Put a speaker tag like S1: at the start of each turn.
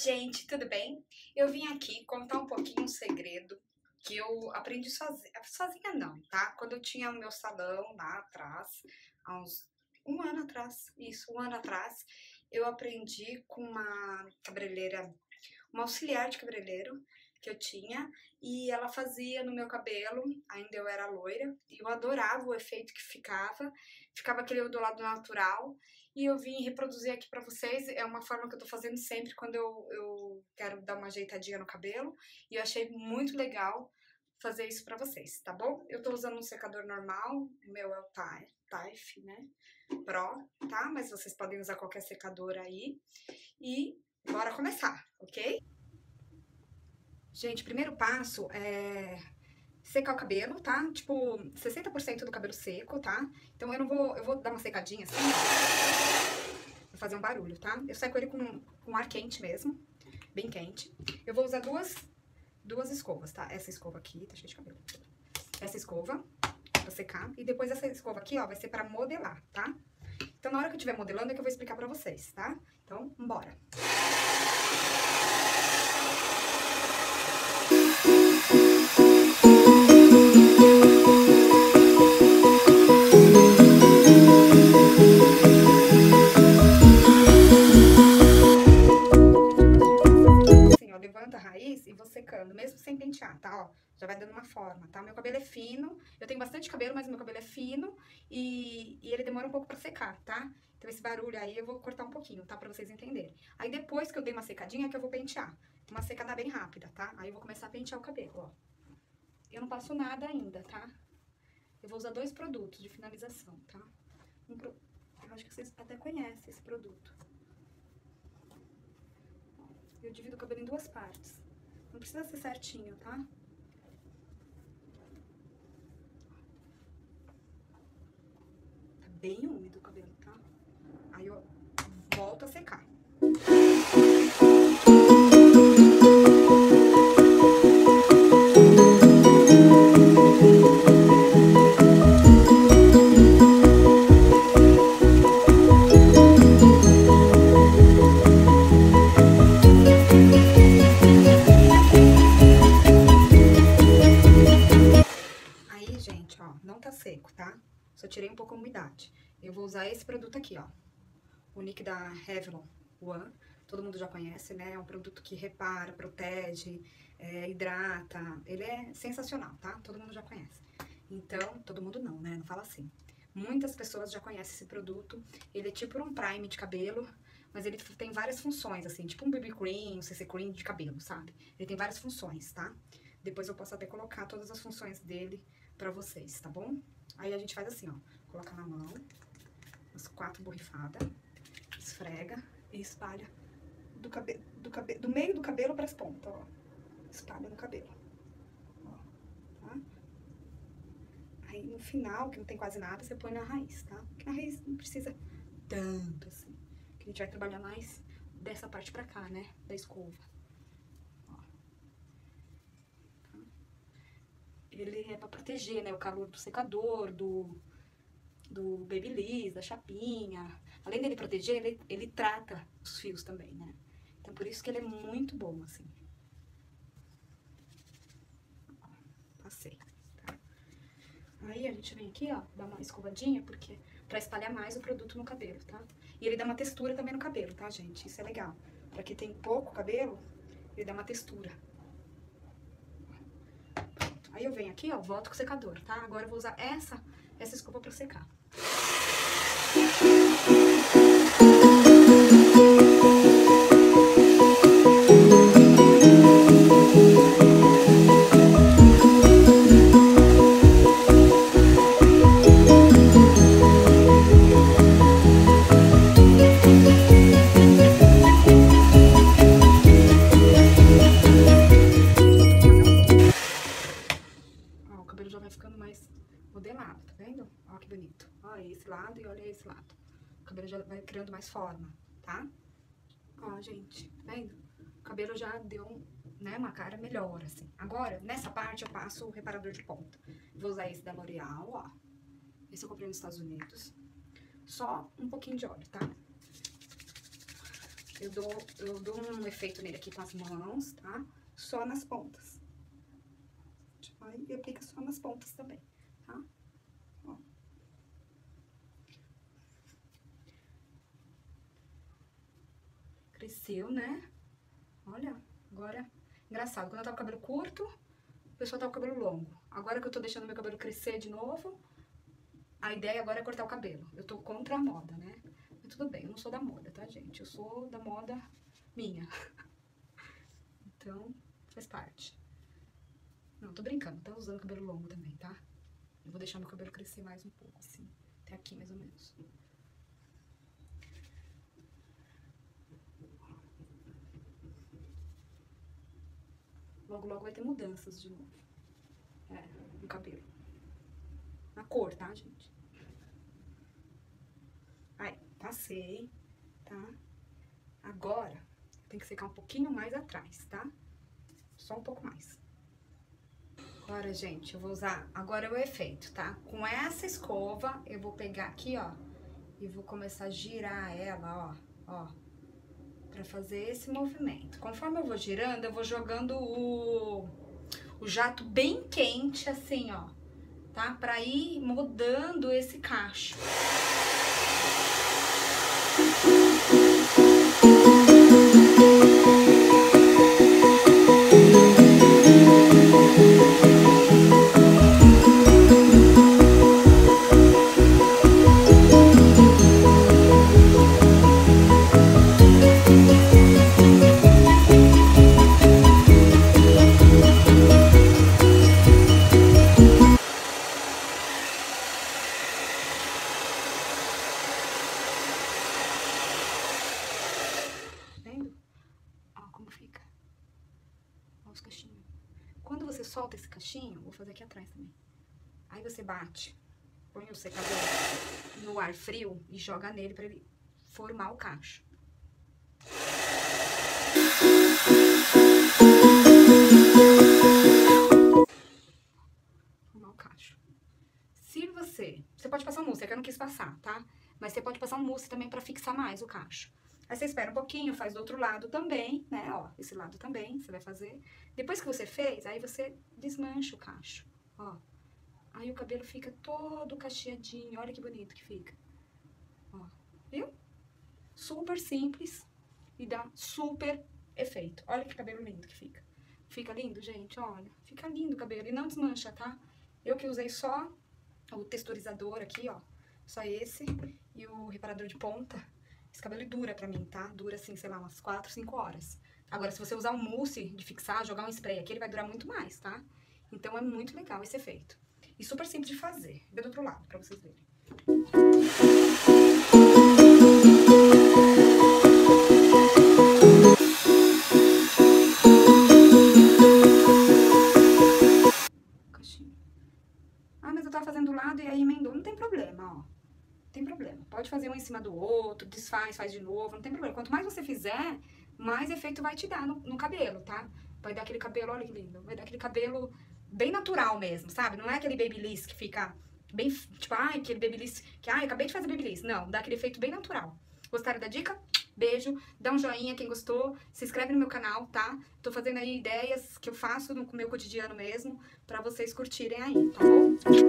S1: Gente, tudo bem? Eu vim aqui contar um pouquinho um segredo que eu aprendi sozinha. Sozinha não, tá? Quando eu tinha o meu salão lá atrás, há uns um ano atrás, eu aprendi com uma cabeleireira, uma auxiliar de cabeleireiro que eu tinha, e ela fazia no meu cabelo, ainda eu era loira, e eu adorava o efeito que ficava aquele ondulado natural, e eu vim reproduzir aqui pra vocês. É uma forma que eu tô fazendo sempre quando eu quero dar uma ajeitadinha no cabelo, e eu achei muito legal fazer isso pra vocês, tá bom? Eu tô usando um secador normal, o meu é o Taif, né, Pro, tá? Mas vocês podem usar qualquer secador aí, e bora começar, ok? Gente, primeiro passo é secar o cabelo, tá? Tipo, 60% do cabelo seco, tá? Então eu vou dar uma secadinha assim, ó, pra fazer um barulho, tá? Eu seco ele com ar quente mesmo, bem quente. Eu vou usar duas escovas, tá? Essa escova aqui, tá cheia de cabelo. Essa escova pra secar, e depois essa escova aqui, ó, vai ser pra modelar, tá? Então, na hora que eu estiver modelando é que eu vou explicar pra vocês, tá? Então, bora! Levanta a raiz e vou secando, mesmo sem pentear, tá? Ó, já vai dando uma forma, tá? Meu cabelo é fino, eu tenho bastante cabelo, mas meu cabelo é fino e ele demora um pouco pra secar, tá? Então esse barulho aí eu vou cortar um pouquinho, tá? Pra vocês entenderem. Aí depois que eu dei uma secadinha é que eu vou pentear. Uma secada bem rápida, tá? Aí eu vou começar a pentear o cabelo, ó. Eu não passo nada ainda, tá? Eu vou usar dois produtos de finalização, tá? Eu acho que vocês até conhecem esse produto. Eu divido o cabelo em duas partes. Não precisa ser certinho, tá? Tá bem úmido o cabelo, tá? Aí eu volto a secar. Não tá seco, tá? Só tirei um pouco a umidade. Eu vou usar esse produto aqui, ó. O Nick da Revlon One. Todo mundo já conhece, né? É um produto que repara, protege, hidrata. Ele é sensacional, tá? Todo mundo já conhece. Então, todo mundo não, né? Não fala assim. Muitas pessoas já conhecem esse produto. Ele é tipo um prime de cabelo, mas ele tem várias funções, assim. Tipo um BB Cream, um CC Cream de cabelo, sabe? Ele tem várias funções, tá? Depois eu posso até colocar todas as funções dele pra vocês, tá bom? Aí a gente faz assim, ó, coloca na mão, umas 4 borrifadas, esfrega e espalha do meio do cabelo pras pontas, ó. Espalha no cabelo, ó, tá? Aí no final, que não tem quase nada, você põe na raiz, tá? Porque na raiz não precisa tanto assim, que a gente vai trabalhar mais dessa parte pra cá, né, da escova. Ele é pra proteger, né, o calor do secador, do babyliss, da chapinha. Além dele proteger, ele trata os fios também, né? Então, por isso que ele é muito bom, assim. Ó, passei, tá? Aí, a gente vem aqui, ó, dá uma escovadinha, porque pra espalhar mais o produto no cabelo, tá? E ele dá uma textura também no cabelo, tá, gente? Isso é legal. Pra quem tem pouco cabelo, ele dá uma textura. Aí eu venho aqui, ó, volto com o secador, tá? Agora eu vou usar essa escova pra secar. Modelado, tá vendo? Ó que bonito. Olha esse lado e olha esse lado. O cabelo já vai criando mais forma, tá? Ó, gente, tá vendo? O cabelo já deu, né, uma cara melhor, assim. Agora, nessa parte, eu passo o reparador de ponta. Vou usar esse da L'Oreal, ó. Esse eu comprei nos Estados Unidos. Só um pouquinho de óleo, tá? eu dou um efeito nele aqui com as mãos, tá? Só nas pontas. Aí e aplica só nas pontas também, tá? Ó. Cresceu, né? Olha, agora... Engraçado, quando eu tava com o cabelo curto, o pessoal tava com o cabelo longo. Agora que eu tô deixando meu cabelo crescer de novo, a ideia agora é cortar o cabelo. Eu tô contra a moda, né? Mas tudo bem, eu não sou da moda, tá, gente? Eu sou da moda minha. Então, faz parte. Não, tô brincando, tá usando cabelo longo também, tá? Eu vou deixar meu cabelo crescer mais um pouco, assim. Até aqui, mais ou menos. Logo, logo vai ter mudanças de novo. No cabelo. Na cor, tá, gente? Aí, passei, tá? Agora, tem que secar um pouquinho mais atrás, tá? Só um pouco mais. Agora, gente, eu vou usar... Agora é o efeito, tá? Com essa escova, eu vou pegar aqui, ó, e vou começar a girar ela, ó, pra fazer esse movimento. Conforme eu vou girando, eu vou jogando o jato bem quente, assim, ó, tá? Pra ir mudando esse cacho. Quando você solta esse cachinho, vou fazer aqui atrás também. Aí você bate, põe o secador no ar frio e joga nele pra ele formar o cacho. Formar o cacho. Se você pode passar um mousse, é que eu não quis passar, tá? Mas você pode passar um mousse também pra fixar mais o cacho. Aí você espera um pouquinho, faz do outro lado também, né? Ó, esse lado também você vai fazer. Depois que você fez, aí você desmancha o cacho, ó. Aí o cabelo fica todo cacheadinho, olha que bonito que fica. Ó, viu? Super simples e dá super efeito. Olha que cabelo lindo que fica. Fica lindo, gente, olha. Fica lindo o cabelo e não desmancha, tá? Eu que usei só o texturizador aqui, ó. Só esse e o reparador de ponta. Esse cabelo dura pra mim, tá? Dura, assim, sei lá, umas 4, 5 horas. Agora, se você usar um mousse de fixar, jogar um spray aqui, ele vai durar muito mais, tá? Então, é muito legal esse efeito. E super simples de fazer. Vê do outro lado, pra vocês verem. Ah, mas eu tava fazendo do lado e aí emendou. Não tem problema, ó. Tem problema. Pode fazer um em cima do outro, desfaz, faz de novo, não tem problema. Quanto mais você fizer, mais efeito vai te dar no cabelo, tá? Vai dar aquele cabelo, olha que lindo, vai dar aquele cabelo bem natural mesmo, sabe? Não é aquele babyliss que fica bem, tipo, ai, aquele babyliss, que ai, acabei de fazer babyliss. Não, dá aquele efeito bem natural. Gostaram da dica? Beijo, dá um joinha quem gostou, se inscreve no meu canal, tá? Tô fazendo aí ideias que eu faço no meu cotidiano mesmo, pra vocês curtirem aí, tá bom?